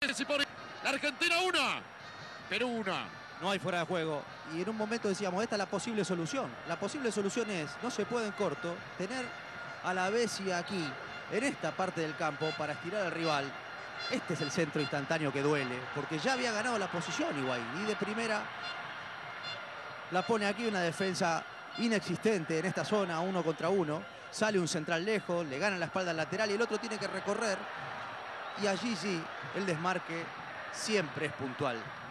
Se pone la Argentina 1, Perú 1. No hay fuera de juego. Y en un momento decíamos, esta es la posible solución. La posible solución es, no se puede en corto, tener a la Bessia aquí, en esta parte del campo, para estirar al rival. Este es el centro instantáneo que duele, porque ya había ganado la posición Higuaín. Y de primera la pone aquí, una defensa inexistente en esta zona, 1 contra 1. Sale un central lejos, le gana la espalda al lateral y el otro tiene que recorrer. Y allí sí, el desmarque siempre es puntual.